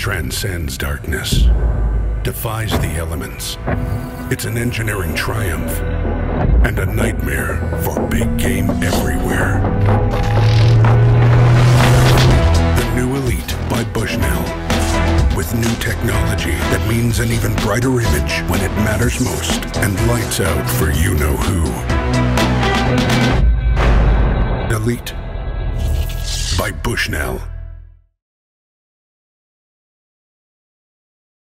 transcends darkness, defies the elements. It's an engineering triumph and a nightmare for big game everywhere. The new Elite by Bushnell, with new technology that means an even brighter image when it matters most and lights out for you-know-who. Elite by Bushnell.